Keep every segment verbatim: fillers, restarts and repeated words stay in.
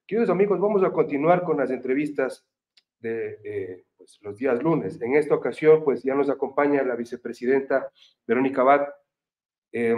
Queridos amigos, vamos a continuar con las entrevistas de eh, pues, los días lunes. En esta ocasión, pues ya nos acompaña la vicepresidenta Verónica Abad. Eh,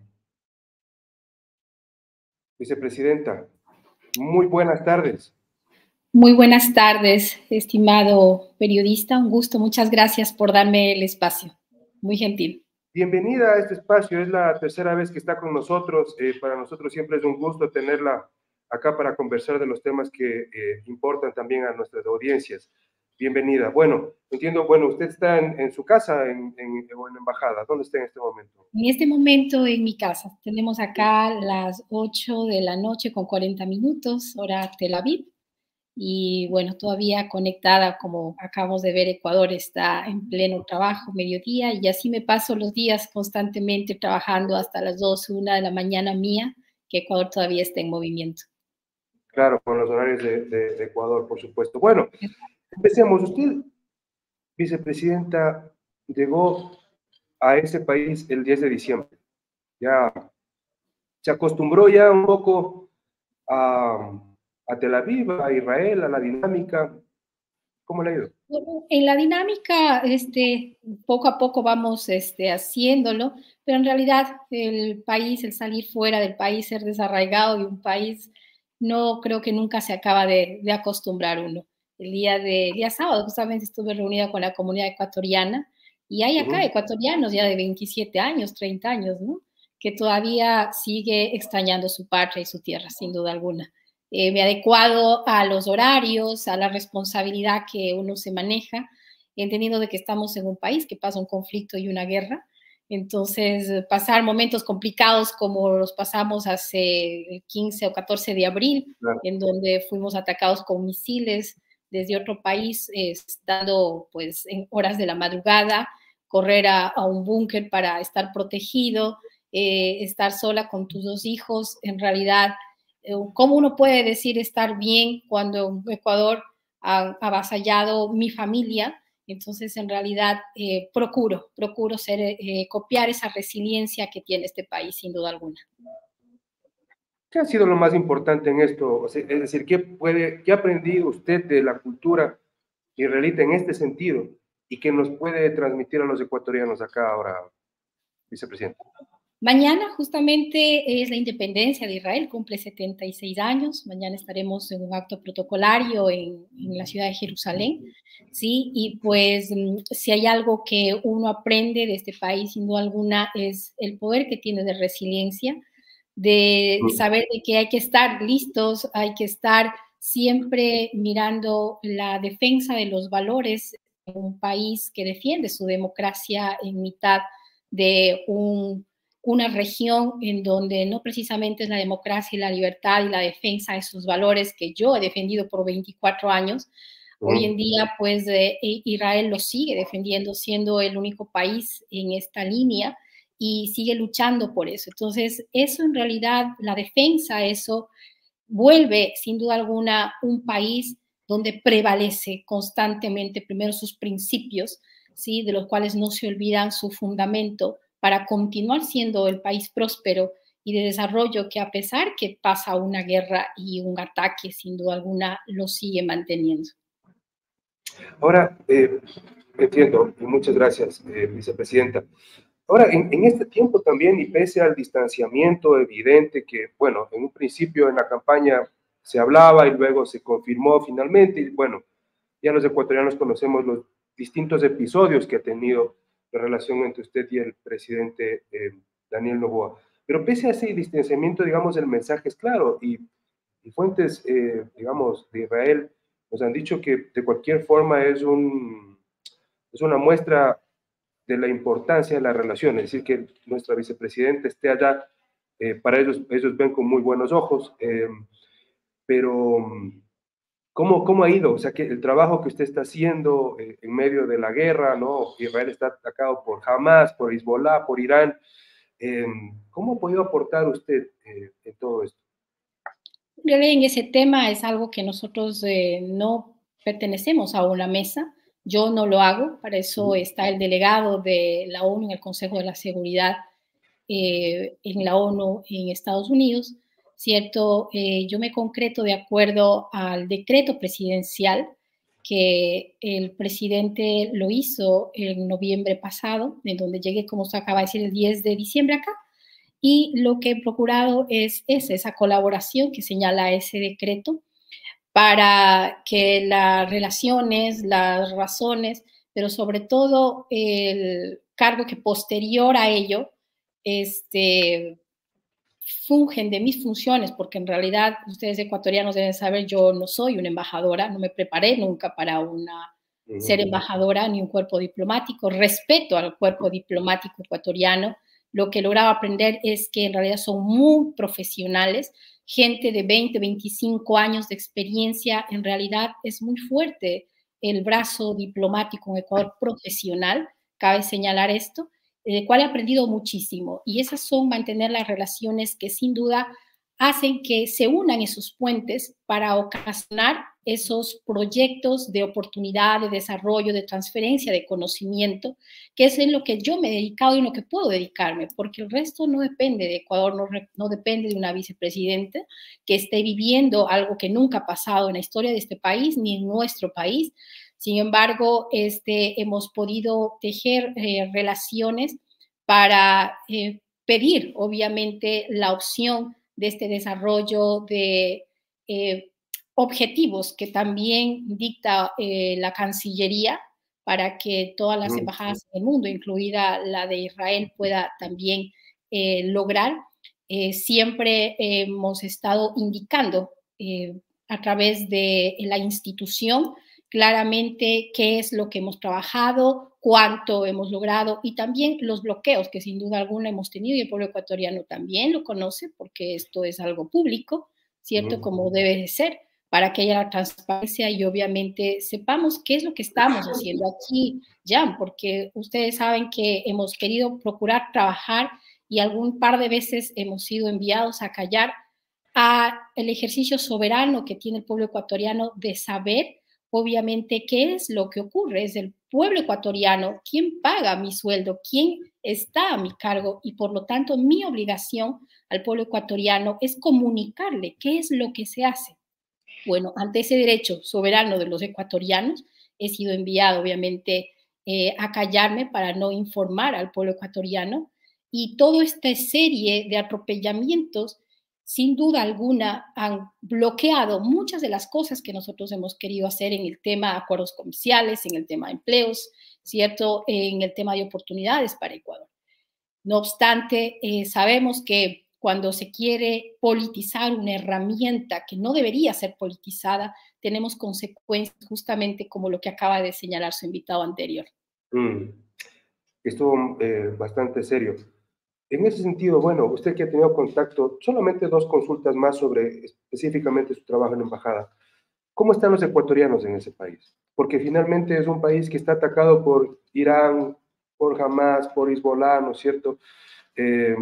vicepresidenta, muy buenas tardes. Muy buenas tardes, estimado periodista. Un gusto, muchas gracias por darme el espacio. Muy gentil. Bienvenida a este espacio, es la tercera vez que está con nosotros. Eh, para nosotros siempre es un gusto tenerla acá para conversar de los temas que eh, importan también a nuestras audiencias. Bienvenida. Bueno, entiendo, bueno, usted está en, en su casa en, en, o en la embajada. ¿Dónde está en este momento? En este momento en mi casa. Tenemos acá las ocho de la noche con cuarenta minutos, hora Tel Aviv. Y bueno, todavía conectada, como acabamos de ver, Ecuador está en pleno trabajo, mediodía, y así me paso los días constantemente trabajando hasta las dos, una de la mañana mía, que Ecuador todavía está en movimiento. Claro, con los horarios de, de, de Ecuador, por supuesto. Bueno, empecemos. Usted, vicepresidenta, llegó a ese país el diez de diciembre. Ya se acostumbró ya un poco a, a Tel Aviv, a Israel, a la dinámica. ¿Cómo le ha ido? En la dinámica, este, poco a poco vamos este, haciéndolo, pero en realidad el país, el salir fuera del país, ser desarraigado de un país, no creo que nunca se acaba de, de acostumbrar uno. El día de día sábado justamente estuve reunida con la comunidad ecuatoriana y hay acá uh-huh. ecuatorianos ya de veintisiete años, treinta años, ¿no? Que todavía sigue extrañando su patria y su tierra, sin duda alguna. Eh, me he adecuado a los horarios, a la responsabilidad que uno se maneja, entendiendo de que estamos en un país que pasa un conflicto y una guerra. Entonces, pasar momentos complicados como los pasamos hace el quince o catorce de abril, claro. En donde fuimos atacados con misiles desde otro país, eh, estando pues en horas de la madrugada, correr a, a un búnker para estar protegido, eh, estar sola con tus dos hijos, en realidad, ¿cómo uno puede decir estar bien cuando Ecuador ha avasallado mi familia? Entonces, en realidad, eh, procuro, procuro ser, eh, copiar esa resiliencia que tiene este país, sin duda alguna. ¿Qué ha sido lo más importante en esto? Es decir, ¿qué, puede, qué ha aprendido usted de la cultura israelita en este sentido y que nos puede transmitir a los ecuatorianos acá ahora, vicepresidente? Mañana justamente es la independencia de Israel, cumple setenta y seis años. Mañana estaremos en un acto protocolario en, en la ciudad de Jerusalén, ¿sí? Y pues si hay algo que uno aprende de este país, sin duda alguna, es el poder que tiene de resiliencia, de saber de que hay que estar listos, hay que estar siempre mirando la defensa de los valores en un país que defiende su democracia en mitad de un una región en donde no precisamente es la democracia y la libertad y la defensa de sus valores que yo he defendido por veinticuatro años. Uh-huh. Hoy en día, pues, eh, Israel lo sigue defendiendo, siendo el único país en esta línea y sigue luchando por eso. Entonces, eso en realidad, la defensa, eso vuelve, sin duda alguna, un país donde prevalece constantemente, primero, sus principios, ¿sí? De los cuales no se olvidan su fundamento, para continuar siendo el país próspero y de desarrollo que a pesar que pasa una guerra y un ataque, sin duda alguna, lo sigue manteniendo. Ahora, eh, entiendo, y muchas gracias, eh, vicepresidenta. Ahora, en, en este tiempo también, y pese al distanciamiento evidente que, bueno, en un principio en la campaña se hablaba y luego se confirmó finalmente, y bueno, ya los ecuatorianos conocemos los distintos episodios que ha tenido la relación entre usted y el presidente eh, Daniel Noboa. Pero pese a ese distanciamiento, digamos, el mensaje es claro y, y fuentes, eh, digamos, de Israel nos han dicho que de cualquier forma es, un, es una muestra de la importancia de la relación, es decir, que nuestra vicepresidenta esté allá, eh, para ellos, ellos ven con muy buenos ojos, eh, pero ¿Cómo, ¿Cómo ha ido? O sea, que el trabajo que usted está haciendo eh, en medio de la guerra, ¿no? Israel está atacado por Hamas, por Hezbollah, por Irán. Eh, ¿Cómo ha podido aportar usted eh, en todo esto? En ese tema es algo que nosotros eh, no pertenecemos a una mesa. Yo no lo hago, para eso está el delegado de la ONU en el Consejo de la Seguridad eh, en la ONU en Estados Unidos. ¿cierto? Eh, yo me concreto de acuerdo al decreto presidencial que el presidente lo hizo en noviembre pasado, en donde llegué, como usted acaba de decir, el diez de diciembre acá, y lo que he procurado es, es esa colaboración que señala ese decreto para que las relaciones, las razones, pero sobre todo el cargo que posterior a ello, este, fungen de mis funciones, porque en realidad ustedes ecuatorianos deben saber, yo no soy una embajadora, no me preparé nunca para una, uh-huh. ser embajadora ni un cuerpo diplomático, respeto al cuerpo diplomático ecuatoriano, lo que he logrado aprender es que en realidad son muy profesionales, gente de veinte, veinticinco años de experiencia, en realidad es muy fuerte el brazo diplomático en Ecuador profesional, cabe señalar esto, del cual he aprendido muchísimo, y esas son mantener las relaciones que sin duda hacen que se unan esos puentes para ocasionar esos proyectos de oportunidad, de desarrollo, de transferencia de conocimiento, que es en lo que yo me he dedicado y en lo que puedo dedicarme, porque el resto no depende de Ecuador, no, no depende de una vicepresidenta que esté viviendo algo que nunca ha pasado en la historia de este país ni en nuestro país. Sin embargo, este, hemos podido tejer eh, relaciones para eh, pedir, obviamente, la opción de este desarrollo de eh, objetivos que también dicta eh, la Cancillería para que todas las embajadas del mundo, incluida la de Israel, pueda también eh, lograr. Eh, siempre hemos estado indicando eh, a través de la institución claramente qué es lo que hemos trabajado, cuánto hemos logrado y también los bloqueos que sin duda alguna hemos tenido y el pueblo ecuatoriano también lo conoce porque esto es algo público, ¿cierto? Uh-huh. Como debe de ser, para que haya la transparencia y obviamente sepamos qué es lo que estamos haciendo aquí, Jan, porque ustedes saben que hemos querido procurar trabajar y algún par de veces hemos sido enviados a callar a el ejercicio soberano que tiene el pueblo ecuatoriano de saber obviamente, ¿qué es lo que ocurre? Es el pueblo ecuatoriano quien paga mi sueldo, quien está a mi cargo y por lo tanto mi obligación al pueblo ecuatoriano es comunicarle qué es lo que se hace. Bueno, ante ese derecho soberano de los ecuatorianos, he sido enviado obviamente eh, a callarme para no informar al pueblo ecuatoriano y toda esta serie de atropellamientos sin duda alguna han bloqueado muchas de las cosas que nosotros hemos querido hacer en el tema de acuerdos comerciales, en el tema de empleos, ¿cierto? En el tema de oportunidades para Ecuador. No obstante, eh, sabemos que cuando se quiere politizar una herramienta que no debería ser politizada, tenemos consecuencias justamente como lo que acaba de señalar su invitado anterior. Mm. Estuvo eh, bastante serio. En ese sentido, bueno, usted que ha tenido contacto, solamente dos consultas más sobre específicamente su trabajo en la embajada. ¿Cómo están los ecuatorianos en ese país? Porque finalmente es un país que está atacado por Irán, por Hamas, por Hezbollah, ¿no es cierto? Eh,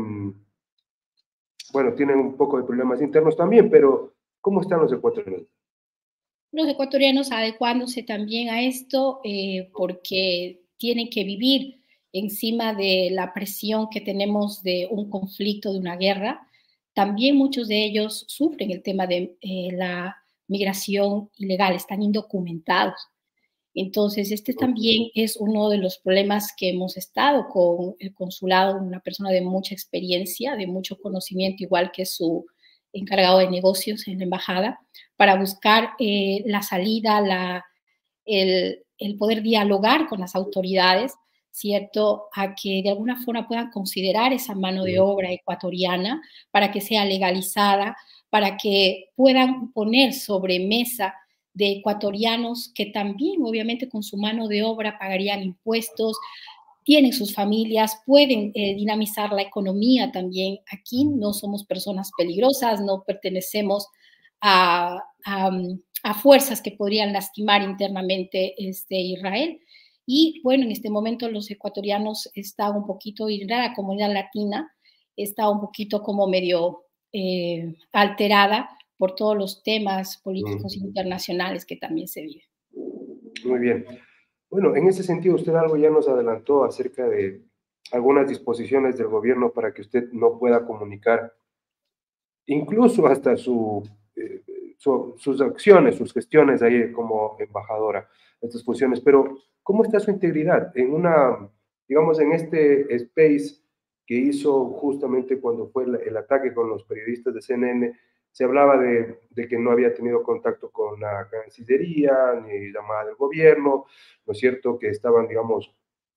bueno, tienen un poco de problemas internos también, pero ¿cómo están los ecuatorianos? Los ecuatorianos adecuándose también a esto eh, porque tienen que vivir encima de la presión que tenemos de un conflicto, de una guerra. También muchos de ellos sufren el tema de eh, la migración ilegal, están indocumentados. Entonces, este también es uno de los problemas que hemos estado con el consulado, una persona de mucha experiencia, de mucho conocimiento, igual que su encargado de negocios en la embajada, para buscar eh, la salida, la, el, el poder dialogar con las autoridades, ¿cierto? A que de alguna forma puedan considerar esa mano de obra ecuatoriana para que sea legalizada, para que puedan poner sobre mesa de ecuatorianos que también, obviamente, con su mano de obra pagarían impuestos, tienen sus familias, pueden eh, dinamizar la economía también. Aquí no somos personas peligrosas, no pertenecemos a, a, a fuerzas que podrían lastimar internamente este, Israel. Y bueno, en este momento los ecuatorianos están un poquito, y la comunidad latina está un poquito como medio eh, alterada por todos los temas políticos mm. internacionales que también se viven. Muy bien. Bueno, en ese sentido, usted algo ya nos adelantó acerca de algunas disposiciones del gobierno para que usted no pueda comunicar incluso hasta su, eh, su, sus acciones, sus gestiones ahí como embajadora, estas funciones, pero ¿cómo está su integridad? En una, digamos, en este space que hizo justamente cuando fue el, el ataque con los periodistas de C N N, se hablaba de, de, que no había tenido contacto con la Cancillería, ni llamada del gobierno, ¿no es cierto? Que estaban, digamos,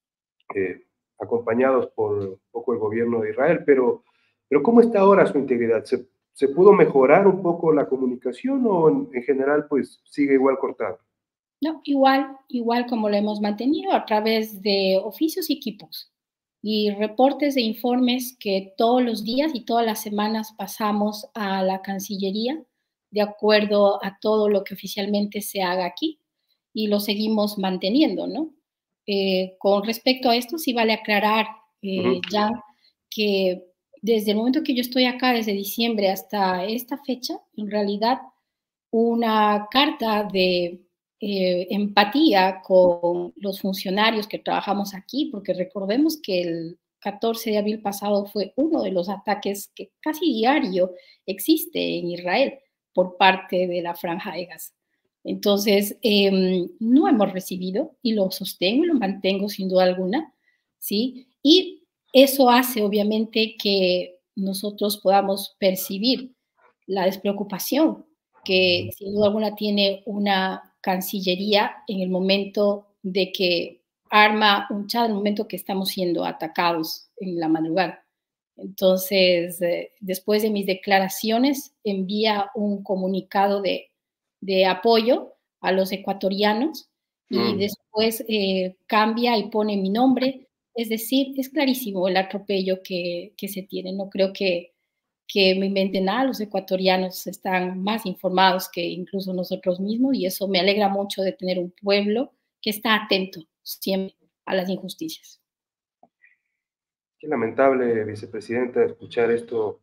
eh, acompañados por un poco el gobierno de Israel, pero, pero ¿cómo está ahora su integridad? ¿Se, ¿Se pudo mejorar un poco la comunicación o en, en general pues sigue igual cortado? No, igual, igual como lo hemos mantenido a través de oficios y equipos y reportes e informes que todos los días y todas las semanas pasamos a la Cancillería de acuerdo a todo lo que oficialmente se haga aquí y lo seguimos manteniendo, ¿no? Eh, con respecto a esto, sí vale aclarar eh, Uh-huh. ya que desde el momento que yo estoy acá, desde diciembre hasta esta fecha, en realidad una carta de eh, empatía con los funcionarios que trabajamos aquí, porque recordemos que el catorce de abril pasado fue uno de los ataques que casi diario existe en Israel por parte de la Franja de Gaza. Entonces, eh, no hemos recibido, y lo sostengo y lo mantengo sin duda alguna, ¿sí? Y eso hace, obviamente, que nosotros podamos percibir la despreocupación que sin duda alguna tiene una Cancillería en el momento de que arma un chat, en el momento que estamos siendo atacados en la madrugada. Entonces, eh, después de mis declaraciones, envía un comunicado de, de apoyo a los ecuatorianos y Mm. después eh, cambia y pone mi nombre. Es decir, es clarísimo el atropello que, que se tiene. No creo que, que me inventen nada, los ecuatorianos están más informados que incluso nosotros mismos y eso me alegra mucho de tener un pueblo que está atento siempre a las injusticias. Qué lamentable, vicepresidenta, escuchar esto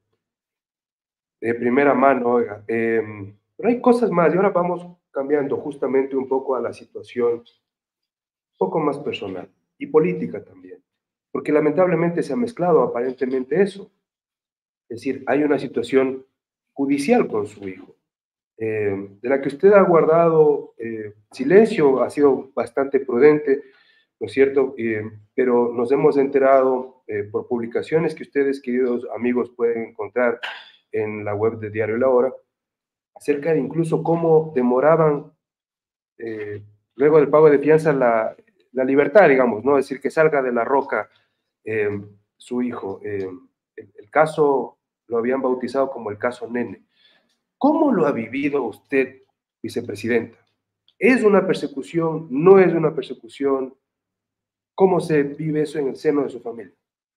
de primera mano, oiga. Eh, pero hay cosas más y ahora vamos cambiando justamente un poco a la situación un poco más personal y política también, porque lamentablemente se ha mezclado aparentemente eso. Es decir, hay una situación judicial con su hijo, eh, de la que usted ha guardado eh, silencio, ha sido bastante prudente, ¿no es cierto? Eh, pero nos hemos enterado eh, por publicaciones que ustedes, queridos amigos, pueden encontrar en la web de Diario La Hora, acerca de incluso cómo demoraban, eh, luego del pago de fianza, la, la, libertad, digamos, ¿no? Es decir, que salga de la roca eh, su hijo. Eh, el, el caso lo habían bautizado como el caso Nene. ¿Cómo lo ha vivido usted, vicepresidenta? ¿Es una persecución? ¿No es una persecución? ¿Cómo se vive eso en el seno de su familia?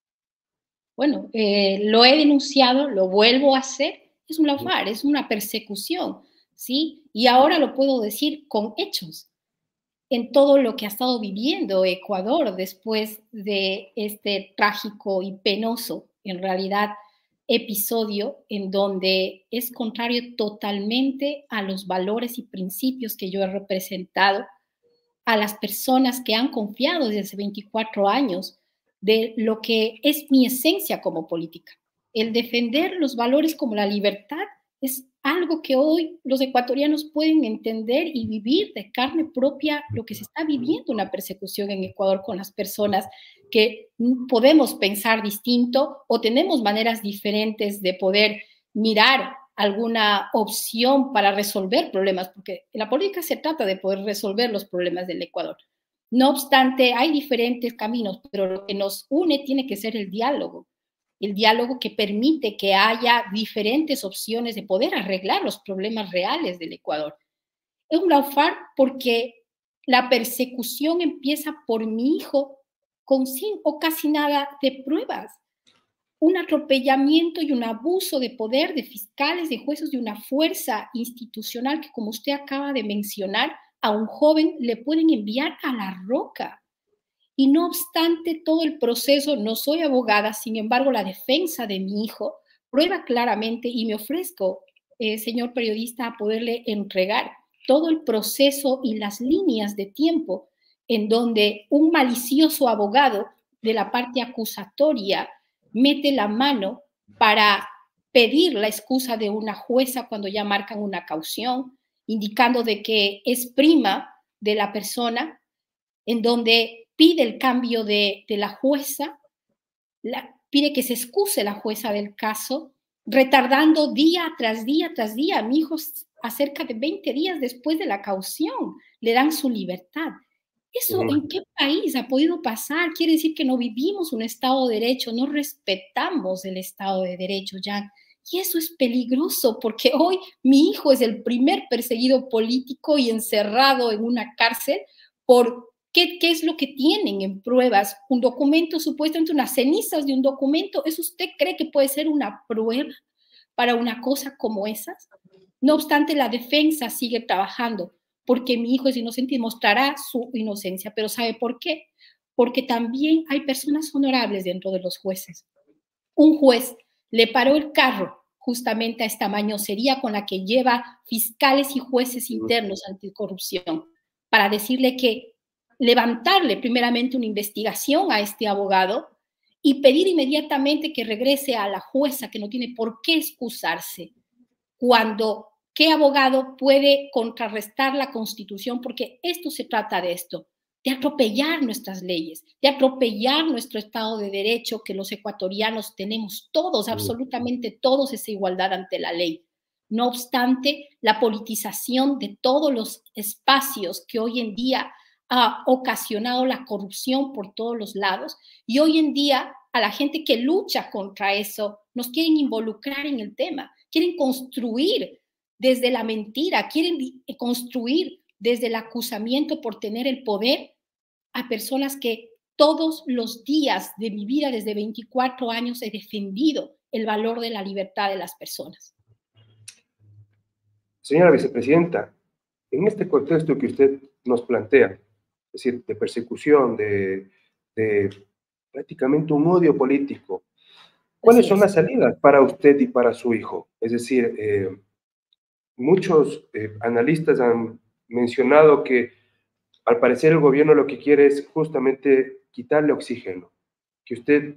Bueno, eh, lo he denunciado, lo vuelvo a hacer, es un laufar, es una persecución, ¿sí? Y ahora lo puedo decir con hechos, en todo lo que ha estado viviendo Ecuador después de este trágico y penoso, en realidad, episodio en donde es contrario totalmente a los valores y principios que yo he representado a las personas que han confiado desde hace veinticuatro años de lo que es mi esencia como política. El defender los valores como la libertad es algo que hoy los ecuatorianos pueden entender y vivir de carne propia lo que se está viviendo una persecución en Ecuador con las personas que podemos pensar distinto o tenemos maneras diferentes de poder mirar alguna opción para resolver problemas, porque en la política se trata de poder resolver los problemas del Ecuador. No obstante, hay diferentes caminos, pero lo que nos une tiene que ser el diálogo, el diálogo que permite que haya diferentes opciones de poder arreglar los problemas reales del Ecuador. Es un laufar porque la persecución empieza por mi hijo con sin o casi nada de pruebas. Un atropellamiento y un abuso de poder de fiscales, de jueces, de una fuerza institucional que, como usted acaba de mencionar, a un joven le pueden enviar a la roca. Y no obstante todo el proceso, no soy abogada, sin embargo, la defensa de mi hijo prueba claramente y me ofrezco, eh, señor periodista, a poderle entregar todo el proceso y las líneas de tiempo en donde un malicioso abogado de la parte acusatoria mete la mano para pedir la excusa de una jueza cuando ya marcan una caución, indicando de que es prima de la persona, en donde pide el cambio de, de la jueza, la, pide que se excuse la jueza del caso, retardando día tras día tras día. Mi hijo, a cerca de veinte días después de la caución, le dan su libertad. ¿Eso en qué país ha podido pasar? Quiere decir que no vivimos un Estado de Derecho, no respetamos el Estado de Derecho, Jan. Y eso es peligroso, porque hoy mi hijo es el primer perseguido político y encerrado en una cárcel por qué, qué es lo que tienen en pruebas. Un documento, supuestamente unas cenizas de un documento. ¿Eso usted cree que puede ser una prueba para una cosa como esas? No obstante, la defensa sigue trabajando, porque mi hijo es inocente y mostrará su inocencia. Pero ¿sabe por qué? Porque también hay personas honorables dentro de los jueces. Un juez le paró el carro justamente a esta mañosería con la que lleva fiscales y jueces internos anticorrupción, para decirle que levantarle primeramente una investigación a este abogado y pedir inmediatamente que regrese a la jueza, que no tiene por qué excusarse, cuando ¿qué abogado puede contrarrestar la Constitución? Porque esto se trata de esto, de atropellar nuestras leyes, de atropellar nuestro Estado de Derecho, que los ecuatorianos tenemos todos, absolutamente todos, esa igualdad ante la ley. No obstante, la politización de todos los espacios que hoy en día ha ocasionado la corrupción por todos los lados, y hoy en día a la gente que lucha contra eso nos quieren involucrar en el tema, quieren construir desde la mentira, quieren construir desde el acusamiento por tener el poder a personas que todos los días de mi vida, desde veinticuatro años, he defendido el valor de la libertad de las personas. Señora vicepresidenta, en este contexto que usted nos plantea, es decir, de persecución, de, de prácticamente un odio político, ¿cuáles son las salidas para usted y para su hijo? Es decir, eh, muchos eh, analistas han mencionado que al parecer el gobierno lo que quiere es justamente quitarle oxígeno, que usted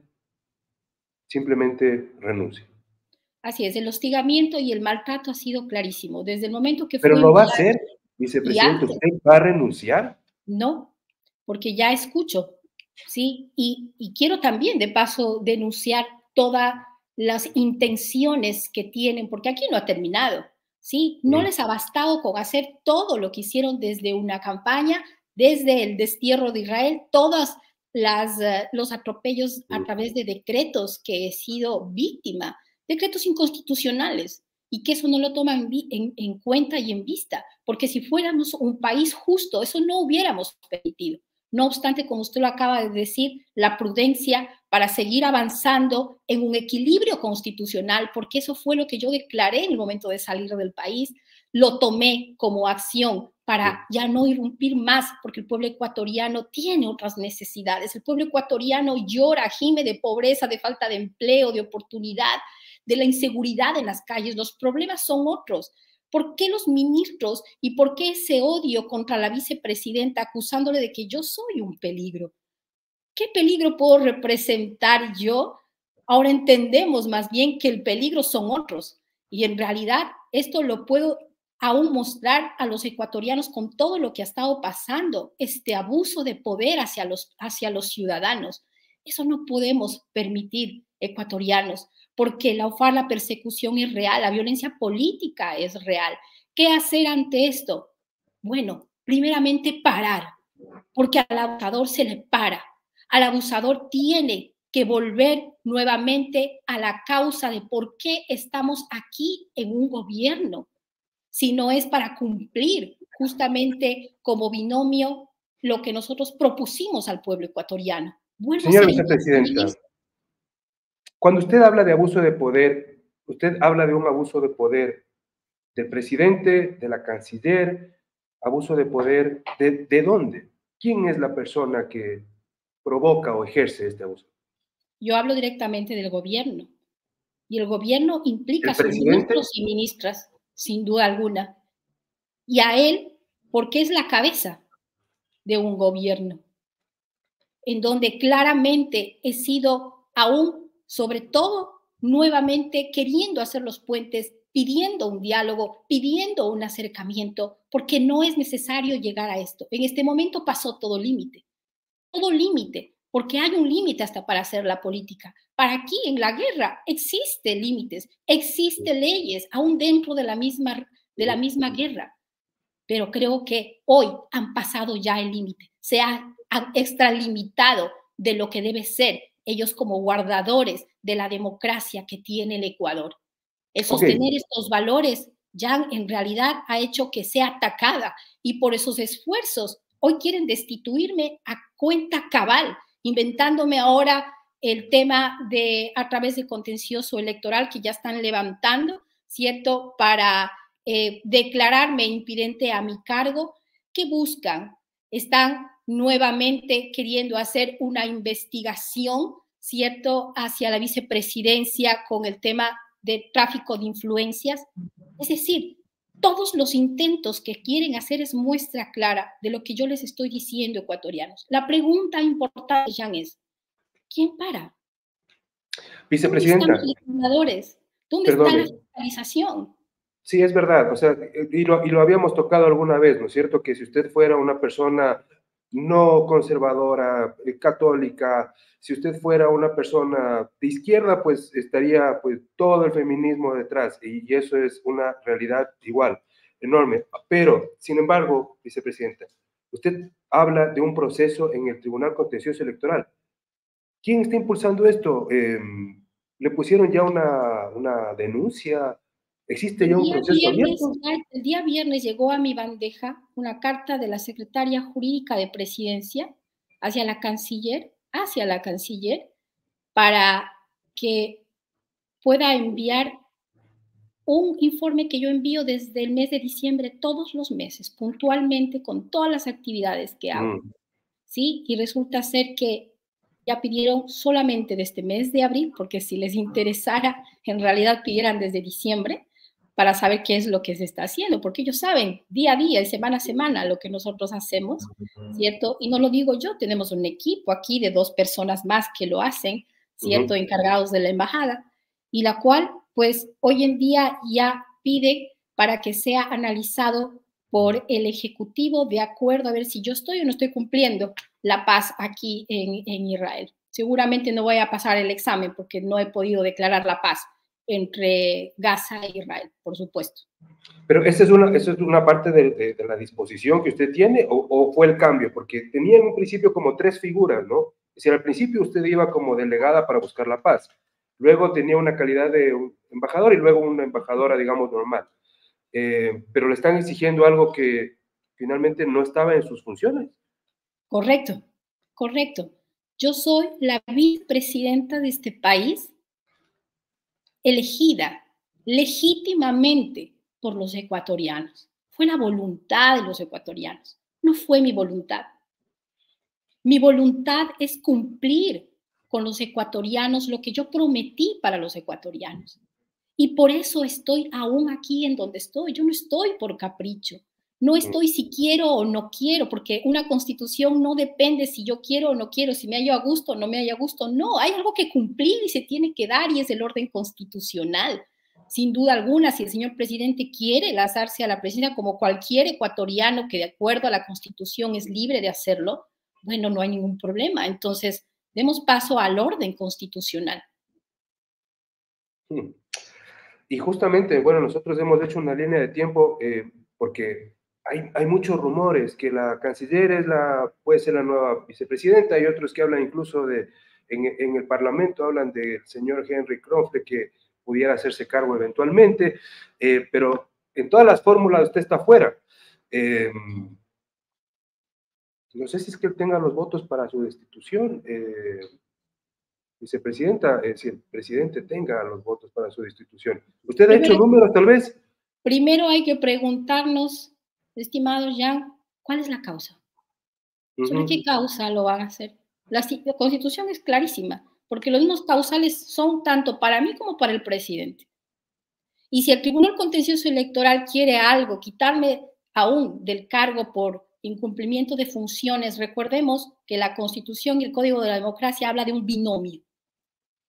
simplemente renuncie. Así es, el hostigamiento y el maltrato ha sido clarísimo. Desde el momento que ¿Pero fue lo va a enviado, hacer, vicepresidente? ¿Usted va a renunciar? No, porque ya escucho, ¿sí? Y, y quiero también, de paso, denunciar todas las intenciones que tienen, porque aquí no ha terminado, ¿sí? No les ha bastado con hacer todo lo que hicieron desde una campaña, desde el destierro de Israel, todos las, uh, los atropellos a través de decretos que he sido víctima, decretos inconstitucionales, y que eso no lo toman en, en cuenta y en vista, porque si fuéramos un país justo, eso no hubiéramos permitido. No obstante, como usted lo acaba de decir, la prudencia para seguir avanzando en un equilibrio constitucional, porque eso fue lo que yo declaré en el momento de salir del país, lo tomé como acción para ya no irrumpir más, porque el pueblo ecuatoriano tiene otras necesidades. El pueblo ecuatoriano llora, gime de pobreza, de falta de empleo, de oportunidad, de la inseguridad en las calles. Los problemas son otros. ¿Por qué los ministros y por qué ese odio contra la vicepresidenta acusándole de que yo soy un peligro? ¿Qué peligro puedo representar yo? Ahora entendemos más bien que el peligro son otros, y en realidad esto lo puedo aún mostrar a los ecuatorianos con todo lo que ha estado pasando, este abuso de poder hacia los, hacia los ciudadanos. Eso no podemos permitir, ecuatorianos, porque la, la persecución es real, la violencia política es real. ¿Qué hacer ante esto? Bueno, primeramente parar, porque al abusador se le para. Al abusador tiene que volver nuevamente a la causa de por qué estamos aquí en un gobierno, si no es para cumplir justamente como binomio lo que nosotros propusimos al pueblo ecuatoriano. Vuelvo Señora a ser vicepresidenta, cuando usted habla de abuso de poder, usted habla de un abuso de poder del presidente, de la canciller, abuso de poder, ¿de, de dónde? ¿Quién es la persona que provoca o ejerce este abuso? Yo hablo directamente del gobierno, y el gobierno implica a sus presidente? ministros y ministras, sin duda alguna, y a él porque es la cabeza de un gobierno, en donde claramente he sido aún, sobre todo, nuevamente queriendo hacer los puentes, pidiendo un diálogo, pidiendo un acercamiento, porque no es necesario llegar a esto. En este momento pasó todo límite, todo límite, porque hay un límite hasta para hacer la política. Para aquí, en la guerra, existen límites, existen leyes, aún dentro de la misma, de la misma guerra. Pero creo que hoy han pasado ya el límite, se han, han extralimitado de lo que debe ser ellos como guardadores de la democracia que tiene el Ecuador. El sostener Ok. estos valores ya en realidad ha hecho que sea atacada y por esos esfuerzos hoy quieren destituirme a cuenta cabal, inventándome ahora el tema de a través de contencioso electoral que ya están levantando, ¿cierto? Para eh, declararme impidente a mi cargo. ¿Qué buscan? Están nuevamente queriendo hacer una investigación, ¿cierto?, hacia la vicepresidencia con el tema de tráfico de influencias. Es decir, todos los intentos que quieren hacer es muestra clara de lo que yo les estoy diciendo, ecuatorianos. La pregunta importante, Jean, es, ¿quién para? ¿Dónde están los Vicepresidenta, legisladores? ¿Dónde está la perdone. fiscalización? Sí, es verdad, o sea, y lo, y lo habíamos tocado alguna vez, ¿no es cierto? Que si usted fuera una persona no conservadora, eh, católica, si usted fuera una persona de izquierda, pues estaría pues todo el feminismo detrás, y, y eso es una realidad igual, enorme. Pero, sin embargo, vicepresidenta, usted habla de un proceso en el Tribunal Contencioso Electoral. ¿Quién está impulsando esto? Eh, ¿Le pusieron ya una, una denuncia? ¿Existe El ya un día proceso viernes, abierto? el día viernes llegó a mi bandeja una carta de la secretaria jurídica de Presidencia hacia la canciller, hacia la canciller, para que pueda enviar un informe que yo envío desde el mes de diciembre todos los meses, puntualmente con todas las actividades que hago, Mm, ¿sí? Y resulta ser que ya pidieron solamente de este mes de abril, porque si les interesara, en realidad pidieran desde diciembre para saber qué es lo que se está haciendo, porque ellos saben día a día y semana a semana lo que nosotros hacemos, ¿cierto? Y no lo digo yo, tenemos un equipo aquí de dos personas más que lo hacen, ¿cierto? ujú. Encargados de la embajada, y la cual, pues, hoy en día ya pide para que sea analizado por el Ejecutivo de acuerdo a ver si yo estoy o no estoy cumpliendo la paz aquí en, en Israel. Seguramente no voy a pasar el examen porque no he podido declarar la paz entre Gaza e Israel, por supuesto. Pero esa es una, eso es una parte de, de, de la disposición que usted tiene o, o, fue el cambio, porque tenía en un principio como tres figuras, ¿no? Es decir, al principio usted iba como delegada para buscar la paz, luego tenía una calidad de un embajador y luego una embajadora, digamos, normal. Eh, pero le están exigiendo algo que finalmente no estaba en sus funciones. Correcto, correcto. Yo soy la vicepresidenta de este país, elegida legítimamente por los ecuatorianos. Fue la voluntad de los ecuatorianos, no fue mi voluntad. Mi voluntad es cumplir con los ecuatorianos lo que yo prometí para los ecuatorianos. Y por eso estoy aún aquí en donde estoy. Yo no estoy por capricho. No estoy si quiero o no quiero, porque una constitución no depende si yo quiero o no quiero, si me hallo a gusto o no me hallo a gusto. No, hay algo que cumplir y se tiene que dar y es el orden constitucional. Sin duda alguna, si el señor presidente quiere lanzarse a la presidencia como cualquier ecuatoriano que de acuerdo a la constitución es libre de hacerlo, bueno, no hay ningún problema. Entonces, demos paso al orden constitucional. Hmm. Y justamente, bueno, nosotros hemos hecho una línea de tiempo eh, porque hay, hay, muchos rumores que la canciller es la, puede ser la nueva vicepresidenta, y otros que hablan incluso de, en, en el Parlamento, hablan del señor Henry Croft, que pudiera hacerse cargo eventualmente, eh, pero en todas las fórmulas usted está fuera. Eh, no sé si es que él tenga los votos para su destitución. Eh, vicepresidenta, eh, si el presidente tenga los votos para su destitución. ¿Usted ha hecho Primero, números, tal vez? primero hay que preguntarnos, estimados Jan, ¿cuál es la causa? Uh ¿Sobre qué -huh. causa lo van a hacer? La, la Constitución es clarísima, porque los mismos causales son tanto para mí como para el presidente. Y si el Tribunal Contencioso Electoral quiere algo, quitarme aún del cargo por incumplimiento de funciones, recordemos que la Constitución y el Código de la Democracia habla de un binomio.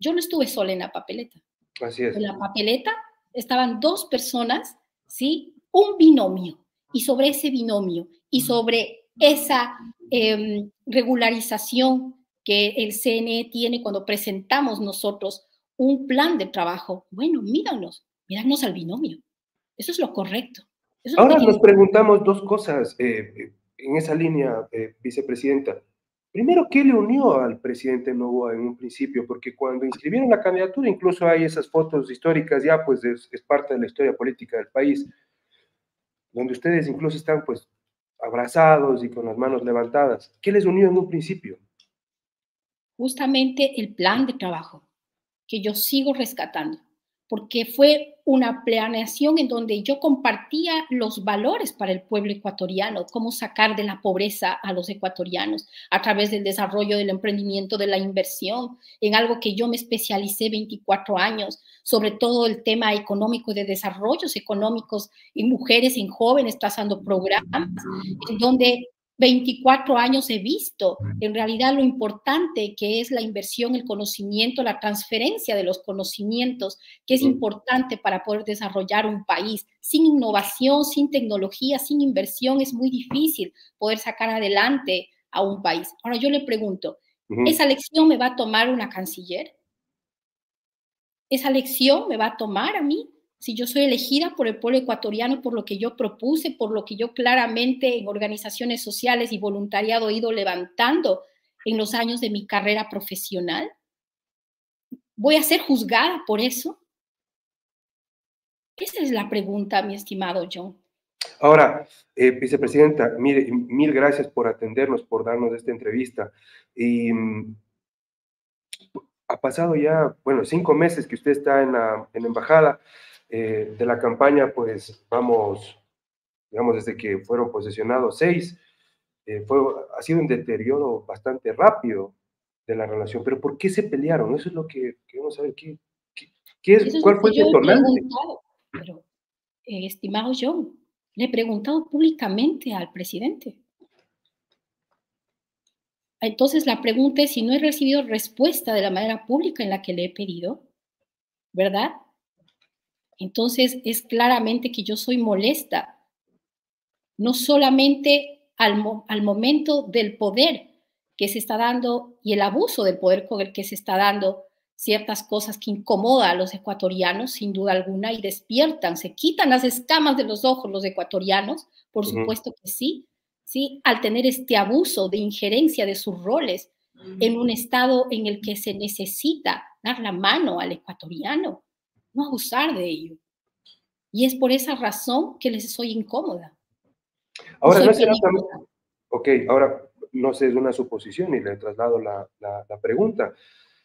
yo no estuve sola en la papeleta. Así es. En la papeleta estaban dos personas, ¿sí? Un binomio. Y sobre ese binomio y sobre esa eh, regularización que el C N E tiene cuando presentamos nosotros un plan de trabajo, bueno, míranos, míranos al binomio. Eso es lo correcto. Eso es lo Ahora que tiene nos preguntamos dos cosas eh, en esa línea, eh, vicepresidenta. Primero, ¿qué le unió al presidente Noboa en un principio? Porque cuando inscribieron la candidatura, incluso hay esas fotos históricas ya, pues es, es parte de la historia política del país, donde ustedes incluso están pues abrazados y con las manos levantadas. ¿Qué les unió en un principio? justamente el plan de trabajo que yo sigo rescatando, porque fue una planeación en donde yo compartía los valores para el pueblo ecuatoriano, cómo sacar de la pobreza a los ecuatorianos a través del desarrollo del emprendimiento, de la inversión, en algo que yo me especialicé veinticuatro años, sobre todo el tema económico de desarrollos económicos en mujeres, en jóvenes, trazando programas, en donde veinticuatro años he visto en realidad lo importante que es la inversión, el conocimiento, la transferencia de los conocimientos, que es importante para poder desarrollar un país. Sin innovación, sin tecnología, sin inversión, es muy difícil poder sacar adelante a un país. Ahora yo le pregunto, Uh-huh. ¿esa lección me va a tomar una canciller? ¿Esa lección me va a tomar a mí? Si yo soy elegida por el pueblo ecuatoriano, por lo que yo propuse, por lo que yo claramente en organizaciones sociales y voluntariado he ido levantando en los años de mi carrera profesional, ¿voy a ser juzgada por eso? Esa es la pregunta, mi estimado John. Ahora, eh, vicepresidenta, mire, mil gracias por atendernos, por darnos esta entrevista. Y mm, ha pasado ya, bueno, cinco meses que usted está en la, en la embajada eh, de la campaña, pues vamos, digamos, desde que fueron posesionados seis, eh, fue, ha sido un deterioro bastante rápido de la relación. Pero ¿por qué se pelearon? Eso es lo que queremos saber. ¿Qué, qué, qué es, Eso es lo ¿Cuál fue que el yo he detonante? preguntado. Pero, eh, estimado John, le he preguntado públicamente al presidente. Entonces la pregunta es si no he recibido respuesta de la manera pública en la que le he pedido, ¿verdad? Entonces es claramente que yo soy molesta, no solamente al, mo al momento del poder que se está dando y el abuso del poder con el que se está dando ciertas cosas que incomodan a los ecuatorianos, sin duda alguna, y despiertan, se quitan las escamas de los ojos los ecuatorianos, por Uh-huh. supuesto que sí, sí, al tener este abuso de injerencia de sus roles en un estado en el que se necesita dar la mano al ecuatoriano, no abusar de ello. Y es por esa razón que les soy incómoda y Ahora, soy ¿no será también? peligrosa. Ok, ahora no sé, es una suposición y le traslado la, la, la pregunta.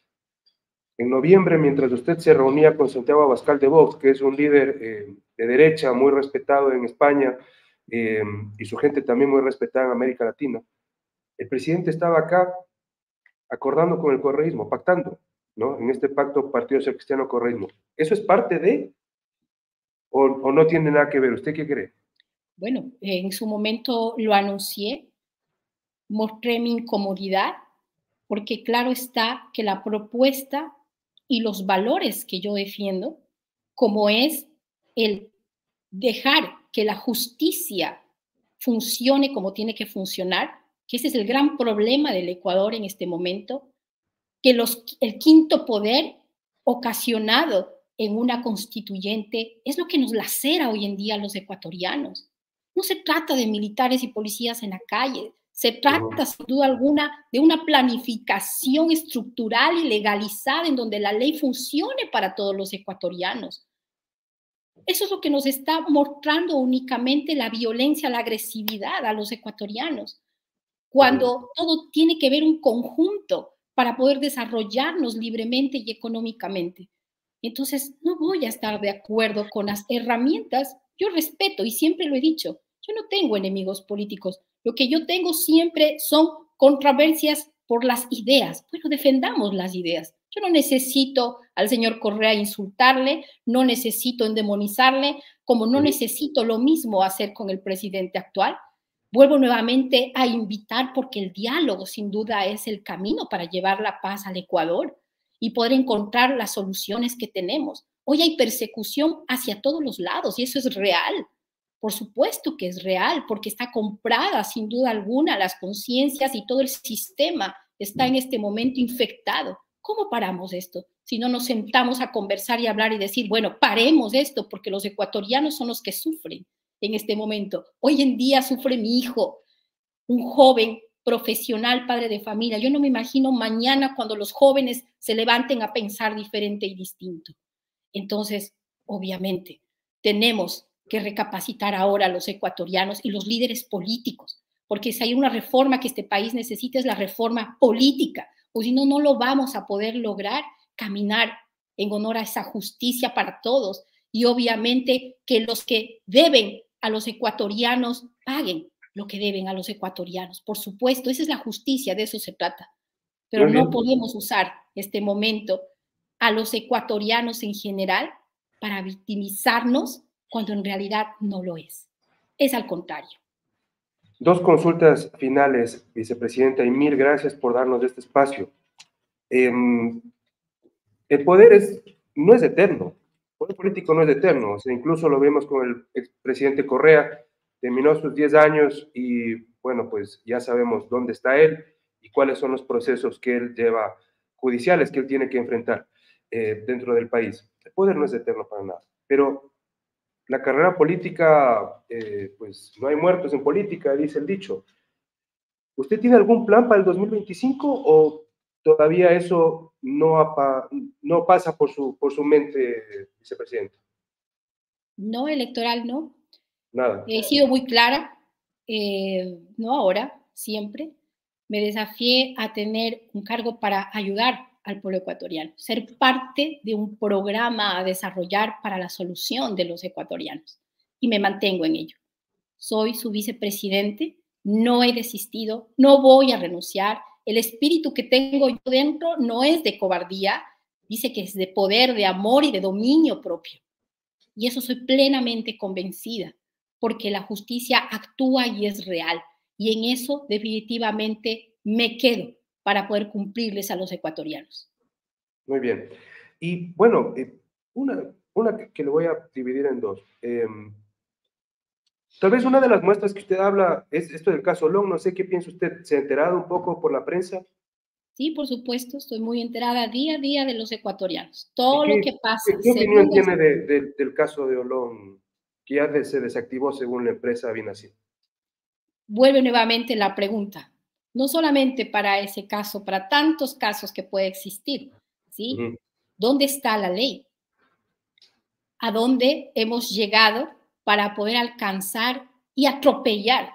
En noviembre, mientras usted se reunía con Santiago Abascal de Vox, que es un líder eh, de derecha muy respetado en España eh, y su gente también muy respetada en América Latina, el presidente estaba acá acordando con el correísmo, pactando, ¿no? En este pacto Partido Social Cristiano Correísmo. ¿Eso es parte de o, o no tiene nada que ver? ¿Usted qué cree? Bueno, en su momento lo anuncié, mostré mi incomodidad, porque claro está que la propuesta y los valores que yo defiendo, como es el dejar que la justicia funcione como tiene que funcionar, que ese es el gran problema del Ecuador en este momento, que los, el quinto poder ocasionado en una constituyente es lo que nos lacera hoy en día a los ecuatorianos. No se trata de militares y policías en la calle, se trata sin duda alguna de una planificación estructural y legalizada en donde la ley funcione para todos los ecuatorianos. Eso es lo que nos está mostrando únicamente la violencia, la agresividad a los ecuatorianos, cuando todo tiene que ver un conjunto para poder desarrollarnos libremente y económicamente. Entonces, no voy a estar de acuerdo con las herramientas. Yo respeto y siempre lo he dicho, yo no tengo enemigos políticos. Lo que yo tengo siempre son controversias por las ideas. Bueno, defendamos las ideas. Yo no necesito al señor Correa insultarle, no necesito endemonizarle, como no necesito lo mismo hacer con el presidente actual. Vuelvo nuevamente a invitar porque el diálogo sin duda es el camino para llevar la paz al Ecuador y poder encontrar las soluciones que tenemos. Hoy hay persecución hacia todos los lados y eso es real. Por supuesto que es real, porque está comprada sin duda alguna, las conciencias y todo el sistema está en este momento infectado. ¿Cómo paramos esto? Si no nos sentamos a conversar y hablar y decir, bueno, paremos esto, porque los ecuatorianos son los que sufren en este momento. Hoy en día sufre mi hijo, un joven profesional, padre de familia. Yo no me imagino mañana cuando los jóvenes se levanten a pensar diferente y distinto. Entonces, obviamente, tenemos que recapacitar ahora a los ecuatorianos y los líderes políticos, porque si hay una reforma que este país necesita es la reforma política, o si no, no lo vamos a poder lograr caminar en honor a esa justicia para todos y obviamente que los que deben a los ecuatorianos paguen lo que deben a los ecuatorianos. Por supuesto, esa es la justicia, de eso se trata, pero no podemos usar este momento a los ecuatorianos en general para victimizarnos cuando en realidad no lo es. Es al contrario. Dos consultas finales, vicepresidenta, y mil gracias por darnos este espacio. Eh, el poder es, no es eterno, el poder político no es eterno, o sea, incluso lo vemos con el expresidente Correa, terminó sus diez años y, bueno, pues ya sabemos dónde está él y cuáles son los procesos que él lleva judiciales que él tiene que enfrentar eh, dentro del país. El poder no es eterno para nada, pero la carrera política, eh, pues no hay muertos en política, dice el dicho. ¿Usted tiene algún plan para el dos mil veinticinco o todavía eso no, apa, no pasa por su, por su mente, vicepresidenta? No, electoral no. Nada. He sido muy clara, eh, no ahora, siempre. Me desafié a tener un cargo para ayudar al pueblo ecuatoriano, ser parte de un programa a desarrollar para la solución de los ecuatorianos. Y me mantengo en ello. Soy su vicepresidente, no he desistido, no voy a renunciar. El espíritu que tengo yo dentro no es de cobardía, dice que es de poder, de amor y de dominio propio. Y eso soy plenamente convencida, porque la justicia actúa y es real. Y en eso definitivamente me quedo para poder cumplirles a los ecuatorianos. Muy bien. Y bueno, eh, una, una que, que le voy a dividir en dos. Eh, tal vez una de las muestras que usted habla es esto del caso Long. No sé qué piensa usted. ¿Se ha enterado un poco por la prensa? Sí, por supuesto, estoy muy enterada día a día de los ecuatorianos. Todo qué, lo que pasa. ¿Qué, qué opinión tiene de, de, del caso de Olón, que ya de, se desactivó según la empresa Binacid? Vuelve nuevamente la pregunta, no solamente para ese caso, para tantos casos que puede existir, ¿sí? Uh-huh. ¿Dónde está la ley? ¿A dónde hemos llegado para poder alcanzar y atropellar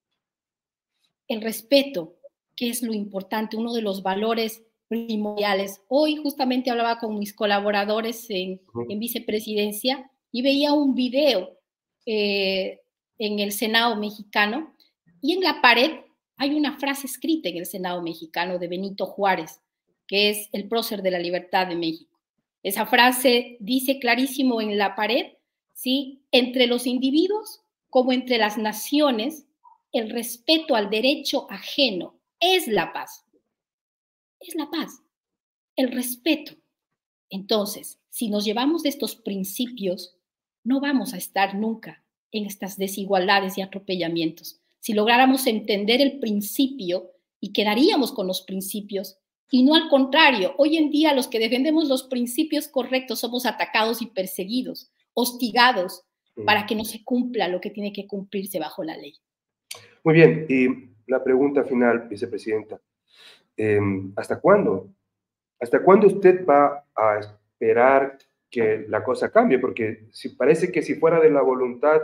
el respeto, que es lo importante, uno de los valores primordiales? Hoy justamente hablaba con mis colaboradores en, uh-huh. en vicepresidencia y veía un video eh, en el Senado mexicano. Y en la pared hay una frase escrita en el Senado mexicano de Benito Juárez, que es el prócer de la libertad de México. Esa frase dice clarísimo en la pared, ¿sí? Entre los individuos como entre las naciones, el respeto al derecho ajeno es la paz. Es la paz, el respeto. Entonces, si nos llevamos de estos principios, no vamos a estar nunca en estas desigualdades y atropellamientos. Si lográramos entender el principio y quedaríamos con los principios, y no al contrario, hoy en día los que defendemos los principios correctos somos atacados y perseguidos, hostigados, para que no se cumpla lo que tiene que cumplirse bajo la ley. Muy bien, y la pregunta final, vicepresidenta, eh, ¿hasta cuándo? ¿Hasta cuándo usted va a esperar que la cosa cambie? Porque si parece que si fuera de la voluntad,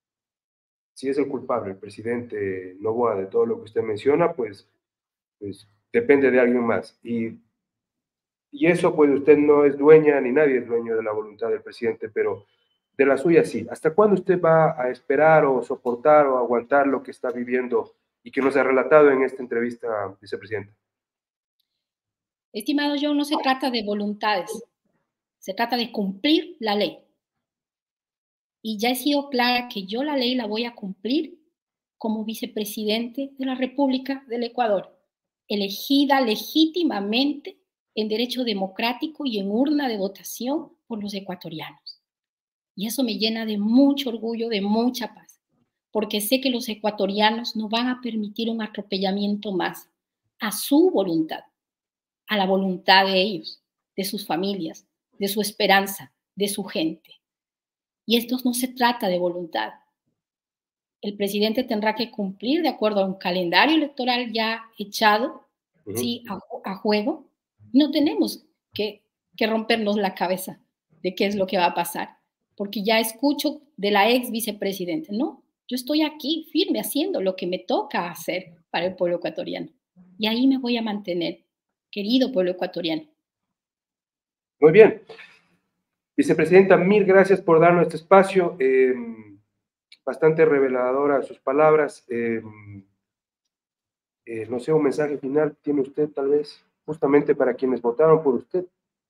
si es el culpable, el presidente Noboa, de todo lo que usted menciona, pues, pues depende de alguien más. Y, y eso, pues usted no es dueña, ni nadie es dueño de la voluntad del presidente, pero de la suya sí. ¿Hasta cuándo usted va a esperar o soportar o aguantar lo que está viviendo y que nos ha relatado en esta entrevista, vicepresidenta? Estimado John, no se trata de voluntades, se trata de cumplir la ley. Y ya he sido clara que yo la ley la voy a cumplir como vicepresidente de la República del Ecuador, elegida legítimamente en derecho democrático y en urna de votación por los ecuatorianos. Y eso me llena de mucho orgullo, de mucha paz, porque sé que los ecuatorianos no van a permitir un atropellamiento más a su voluntad, a la voluntad de ellos, de sus familias, de su esperanza, de su gente. Y esto no se trata de voluntad. El presidente tendrá que cumplir de acuerdo a un calendario electoral ya echado, uh-huh. sí, a, a juego. No tenemos que, que rompernos la cabeza de qué es lo que va a pasar, porque ya escucho de la ex vicepresidenta, no, yo estoy aquí firme haciendo lo que me toca hacer para el pueblo ecuatoriano. Y ahí me voy a mantener, querido pueblo ecuatoriano. Muy bien. Vicepresidenta, mil gracias por darnos este espacio. Eh, bastante reveladora sus palabras. Eh, eh, no sé, un mensaje final tiene usted tal vez, justamente para quienes votaron por usted.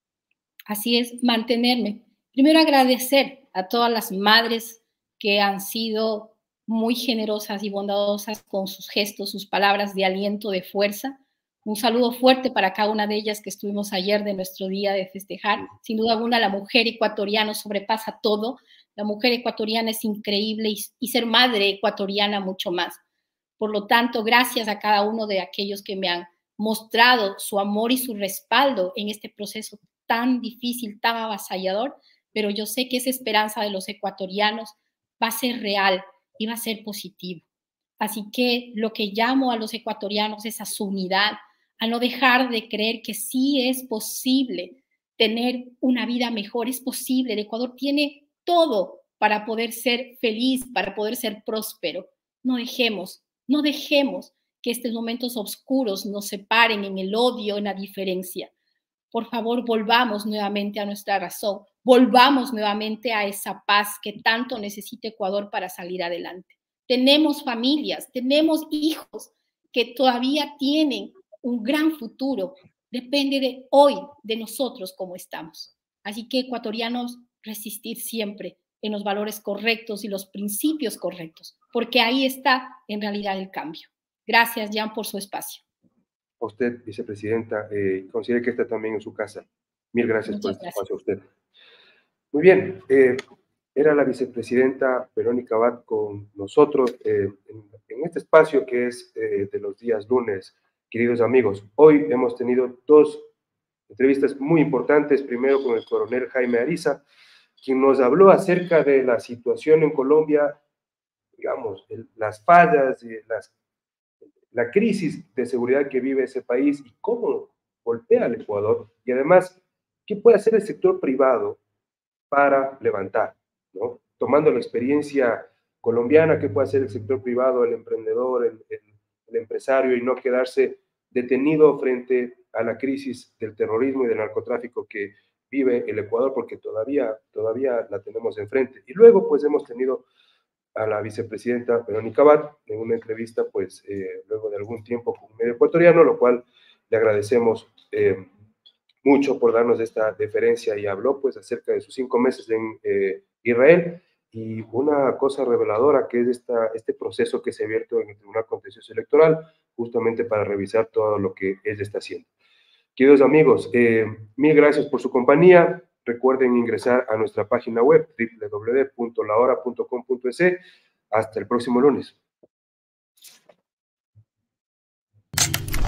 Así es, mantenerme. Primero agradecer a todas las madres que han sido muy generosas y bondadosas con sus gestos, sus palabras de aliento, de fuerza. Un saludo fuerte para cada una de ellas que estuvimos ayer de nuestro día de festejar. Sin duda alguna, la mujer ecuatoriana sobrepasa todo. La mujer ecuatoriana es increíble y, y ser madre ecuatoriana mucho más. Por lo tanto, gracias a cada uno de aquellos que me han mostrado su amor y su respaldo en este proceso tan difícil, tan avasallador, pero yo sé que esa esperanza de los ecuatorianos va a ser real y va a ser positivo. Así que lo que llamo a los ecuatorianos es a su unidad, a no dejar de creer que sí es posible tener una vida mejor, es posible. El Ecuador tiene todo para poder ser feliz, para poder ser próspero. No dejemos, no dejemos que estos momentos oscuros nos separen en el odio, en la diferencia. Por favor, volvamos nuevamente a nuestra razón, volvamos nuevamente a esa paz que tanto necesita Ecuador para salir adelante. Tenemos familias, tenemos hijos que todavía tienen un gran futuro. Depende de hoy, de nosotros cómo estamos. Así que, ecuatorianos, resistir siempre en los valores correctos y los principios correctos, porque ahí está en realidad el cambio. Gracias, Jan, por su espacio. A usted, vicepresidenta, eh, considere que está también en su casa. Mil gracias Muchas por este gracias. espacio a usted. Muy bien, eh, era la vicepresidenta Verónica Abad con nosotros eh, en, en este espacio que es eh, de los días lunes, queridos amigos. Hoy hemos tenido dos entrevistas muy importantes, primero con el coronel Jaime Ariza, quien nos habló acerca de la situación en Colombia, digamos, el, las fallas, y las la crisis de seguridad que vive ese país y cómo golpea al Ecuador, y además, ¿qué puede hacer el sector privado para levantar? ¿No? Tomando la experiencia colombiana, ¿qué puede hacer el sector privado, el emprendedor, el, el, el empresario, y no quedarse detenido frente a la crisis del terrorismo y del narcotráfico que vive el Ecuador, porque todavía, todavía la tenemos enfrente? Y luego, pues, hemos tenido a la vicepresidenta Verónica Abad en una entrevista, pues, eh, luego de algún tiempo con un medio ecuatoriano, lo cual le agradecemos eh, mucho por darnos esta deferencia, y habló, pues, acerca de sus cinco meses en eh, Israel, y una cosa reveladora que es esta, este proceso que se ha abierto en el Tribunal Contencioso Electoral, justamente para revisar todo lo que ella está haciendo. Queridos amigos, eh, mil gracias por su compañía. Recuerden ingresar a nuestra página web doble u doble u doble u punto la hora punto com punto es. Hasta el próximo lunes.